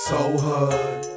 so hood.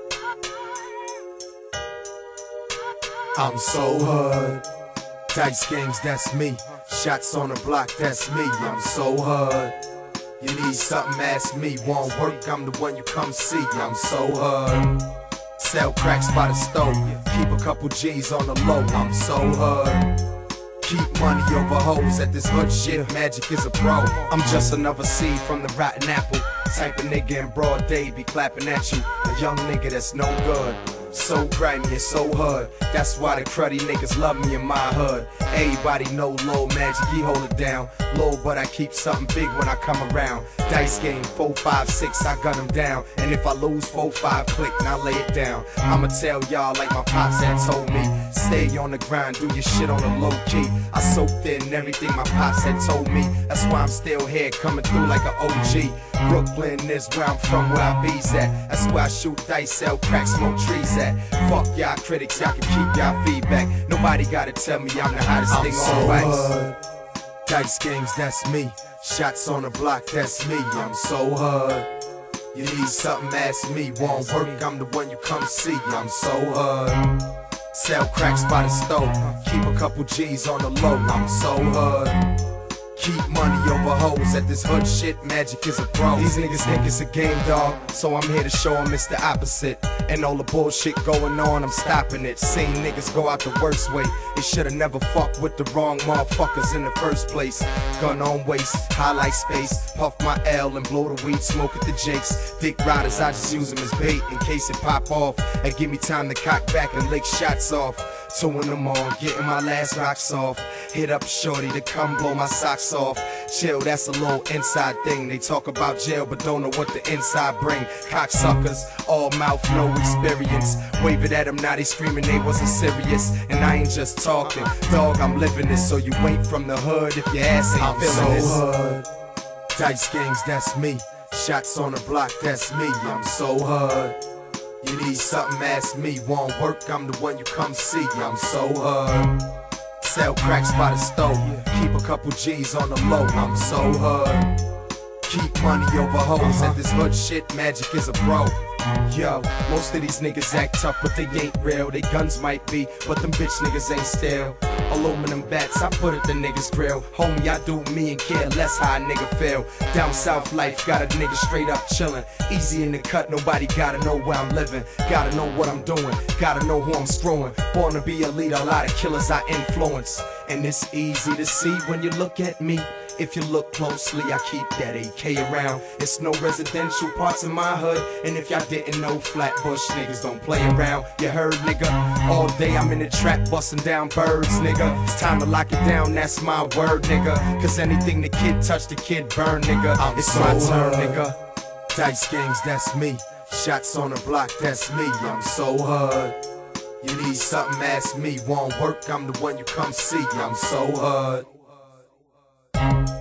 I'm so hood. Dice games, that's me. Shots on the block, that's me. I'm so hood. You need something, ask me. Won't work, I'm the one you come see. I'm so hood. Sell cracks by the stove. Keep a couple G's on the low. I'm so hood. Keep money over hoes at this hood shit. Magic is a pro. I'm just another seed from the rotten apple. Type of nigga in broad day be clapping at you. A young nigga that's no good. So grimy and so hood. That's why the cruddy niggas love me in my hood. Everybody know Lil Magic, he hold it down. Low, but I keep something big when I come around. Dice game 4, 5, 6, I gun them down. And if I lose 4, 5, click, now lay it down. I'ma tell y'all like my pops had told me. Stay on the grind, do your shit on the low key. I soaked in everything my pops had told me. That's why I'm still here coming through like an OG. Brooklyn is where I'm from, where I bees at. That's where I shoot dice, sell crack, smoke trees at. Fuck y'all critics, y'all can keep y'all feedback. Nobody gotta tell me I'm the hottest thing on wax. Dice games, that's me. Shots on the block, that's me. I'm so hood. You need something, ask me. Won't work, I'm the one you come see. I'm so hood. Sell cracks by the stove. Keep a couple G's on the low. I'm so hood. Keep money over hoes at this hood shit. Magic is a pro. These niggas think it's a game, dog. So I'm here to show them it's the opposite. And all the bullshit going on, I'm stopping it. Seen niggas go out the worst way. They should've never fucked with the wrong motherfuckers in the first place. Gun on waist, highlight space. Puff my L and blow the weed, smoke at the Jakes. Dick riders, I just use them as bait in case it pop off. And give me time to cock back and lick shots off. 2 in the morning, getting my last rocks off. Hit up shorty to come blow my socks off. Chill, that's a little inside thing. They talk about jail but don't know what the inside bring. Cocksuckers, all mouth, no experience. Wave it at them, now they screaming they wasn't serious. And I ain't just talking, dog, I'm living this. So you ain't from the hood if your ass ain't feeling this. Hood. Dice games, that's me. Shots on the block, that's me. I'm so hood. You need something, ask me. Won't work, I'm the one you come see. I'm so hood. Sell cracks by the stove. Keep a couple G's on the low. I'm so hood. Keep money over hoes at this hood shit. Magic is a pro. Yo, most of these niggas act tough, but they ain't real. They guns might be, but them bitch niggas ain't still. Aluminum bats, I put it the niggas grill. Homie, I do me and care less how a nigga feel. Down south life, got a nigga straight up chillin'. Easy in the cut, nobody gotta know where I'm living. Gotta know what I'm doing, gotta know who I'm screwing. Born to be a leader, a lot of killers I influence. And it's easy to see when you look at me. If you look closely, I keep that AK around. It's no residential parts in my hood. And if y'all didn't know, Flatbush niggas don't play around. You heard, nigga? All day I'm in the trap busting down birds, nigga. It's time to lock it down, that's my word, nigga. Cause anything the kid touch, the kid burn, nigga. It's so my turn, nigga. Dice games, that's me. Shots on the block, that's me. I'm so hood. You need something, ask me. Won't work, I'm the one you come see. I'm so hood.